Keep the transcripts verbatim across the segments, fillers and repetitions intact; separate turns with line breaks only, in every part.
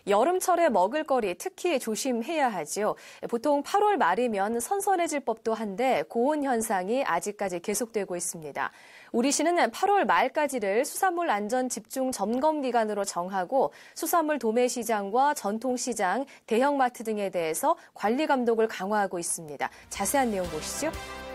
여름철에 먹을거리 특히 조심해야 하죠. 보통 팔월 말이면 선선해질 법도 한데 고온 현상이 아직까지 계속되고 있습니다. 우리시는 팔월 말까지를 수산물 안전 집중 점검 기간으로 정하고 수산물 도매시장과 전통시장, 대형마트 등에 대해서 관리 감독을 강화하고 있습니다. 자세한 내용 보시죠.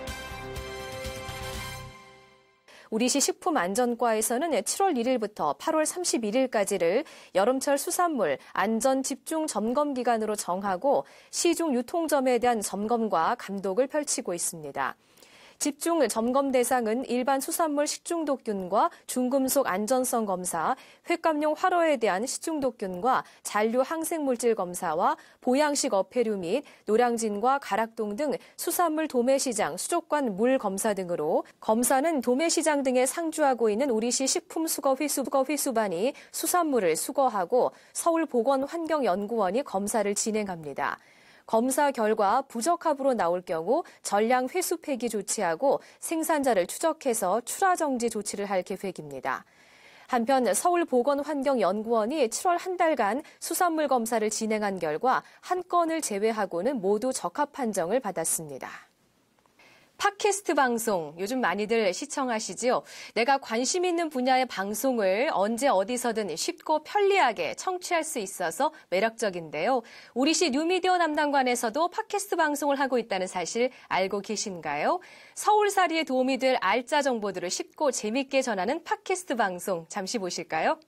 우리시 식품안전과에서는 칠월 일일부터 팔월 삼십일일까지를 여름철 수산물 안전 집중 점검 기간으로 정하고 시중 유통점에 대한 점검과 감독을 펼치고 있습니다. 집중 점검 대상은 일반 수산물 식중독균과 중금속 안전성 검사, 횟감용 활어에 대한 식중독균과 잔류 항생물질 검사와 보양식 어패류 및 노량진과 가락동 등 수산물 도매시장, 수족관 물 검사 등으로 검사는 도매시장 등에 상주하고 있는 우리시 식품수거휘수반이 수산물을 수거하고 서울보건환경연구원이 검사를 진행합니다. 검사 결과 부적합으로 나올 경우 전량 회수 폐기 조치하고 생산자를 추적해서 출하 정지 조치를 할 계획입니다. 한편 서울보건환경연구원이 칠월 한 달간 수산물 검사를 진행한 결과 한 건을 제외하고는 모두 적합 판정을 받았습니다. 팟캐스트 방송 요즘 많이들 시청하시죠? 내가 관심 있는 분야의 방송을 언제 어디서든 쉽고 편리하게 청취할 수 있어서 매력적인데요. 우리시 뉴미디어 담당관에서도 팟캐스트 방송을 하고 있다는 사실 알고 계신가요? 서울살이에 도움이 될 알짜 정보들을 쉽고 재밌게 전하는 팟캐스트 방송 잠시 보실까요?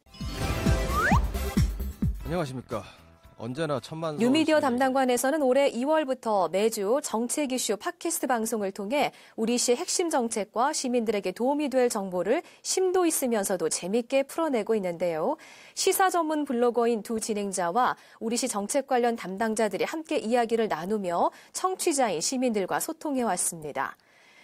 안녕하십니까. 언제나 천만
뉴미디어 담당관에서는 올해 이월부터 매주 정책 이슈 팟캐스트 방송을 통해 우리시의 핵심 정책과 시민들에게 도움이 될 정보를 심도 있으면서도 재밌게 풀어내고 있는데요. 시사 전문 블로거인 두 진행자와 우리시 정책 관련 담당자들이 함께 이야기를 나누며 청취자인 시민들과 소통해왔습니다.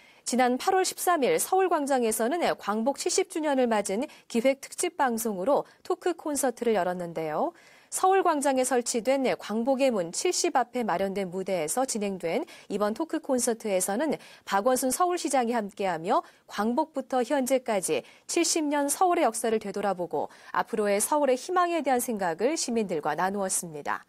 지난 팔월 십삼일 서울광장에서는 광복 칠십 주년을 맞은 기획 특집 방송으로 토크 콘서트를 열었는데요. 서울광장에 설치된 광복의 문 칠십 앞에 마련된 무대에서 진행된 이번 토크 콘서트에서는 박원순 서울시장이 함께하며 광복부터 현재까지 칠십 년 서울의 역사를 되돌아보고 앞으로의 서울의 희망에 대한 생각을 시민들과 나누었습니다.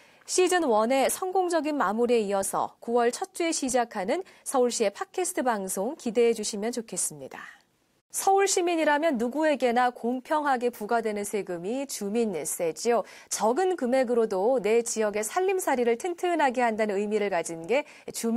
시즌 일의 성공적인 마무리에 이어서 구월 첫 주에 시작하는 서울시의 팟캐스트 방송 기대해 주시면 좋겠습니다. 서울 시민이라면 누구에게나 공평하게 부과되는 세금이 주민세지요. 적은 금액으로도 내 지역의 살림살이를 튼튼하게 한다는 의미를 가진 게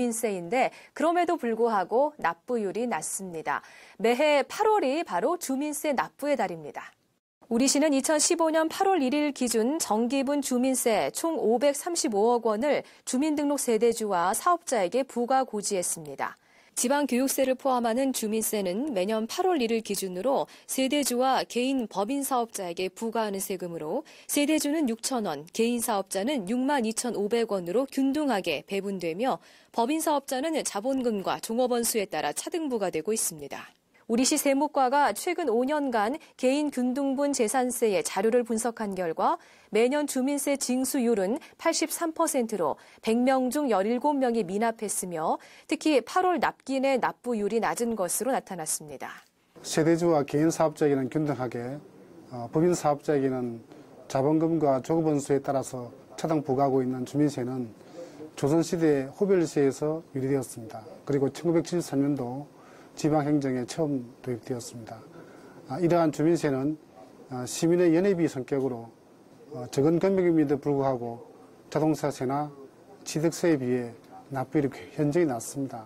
주민세인데 그럼에도 불구하고 납부율이 낮습니다. 매해 팔월이 바로 주민세 납부의 달입니다. 우리시는 이천십오년 팔월 일일 기준 정기분 주민세 총 오백삼십오억 원을 주민등록 세대주와 사업자에게 부과 고지했습니다. 지방교육세를 포함하는 주민세는 매년 팔월 일일 기준으로 세대주와 개인 법인 사업자에게 부과하는 세금으로 세대주는 육천 원, 개인 사업자는 육만 이천오백 원으로 균등하게 배분되며 법인 사업자는 자본금과 종업원 수에 따라 차등부가 되고 있습니다. 우리시 세무과가 최근 오 년간 개인 균등분 재산세의 자료를 분석한 결과 매년 주민세 징수율은 팔십삼 퍼센트로 백 명 중 열일곱 명이 미납했으며 특히 팔월 납기내 납부율이 낮은 것으로 나타났습니다.
세대주와 개인 사업자에게는 균등하게, 어, 법인 사업자에게는 자본금과 종업원 수에 따라서 차등 부과하고 있는 주민세는 조선시대 호별세에서 유래되었습니다. 그리고 천구백칠십삼년도 지방행정에 처음 도입되었습니다. 이러한 주민세는 시민의 연회비 성격으로 적은 금액임에도 불구하고 자동차세나 취득세에 비해 납부율이 현저히 낮습니다.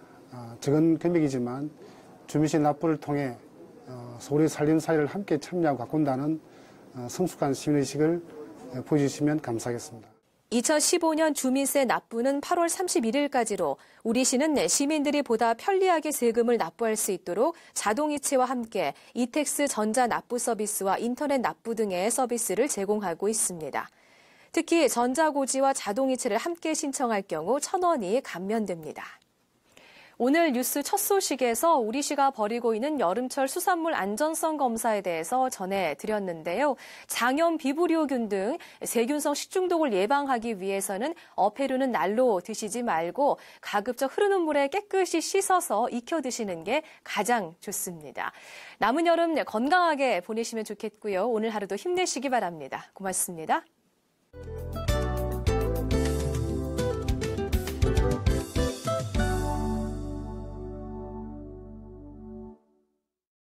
적은 금액이지만 주민세 납부를 통해 서울의 살림살이를 함께 참여하고 가꾼다는 성숙한 시민의식을 보여주시면 감사하겠습니다.
이천십오년 주민세 납부는 팔월 삼십일일까지로 우리시는 시민들이 보다 편리하게 세금을 납부할 수 있도록 자동이체와 함께 이택스 전자 납부 서비스와 인터넷 납부 등의 서비스를 제공하고 있습니다. 특히 전자고지와 자동이체를 함께 신청할 경우 천 원이 감면됩니다. 오늘 뉴스 첫 소식에서 우리시가 벌이고 있는 여름철 수산물 안전성 검사에 대해서 전해드렸는데요. 장염, 비브리오균 등 세균성 식중독을 예방하기 위해서는 어패류는 날로 드시지 말고 가급적 흐르는 물에 깨끗이 씻어서 익혀 드시는 게 가장 좋습니다. 남은 여름 건강하게 보내시면 좋겠고요. 오늘 하루도 힘내시기 바랍니다. 고맙습니다.